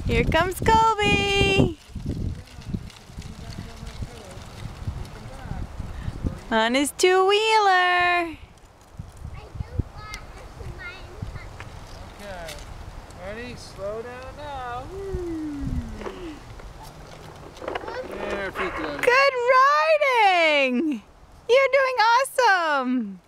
Here comes Colby on his two-wheeler. Okay, ready? Slow down now. There, feet down. Good riding! You're doing awesome!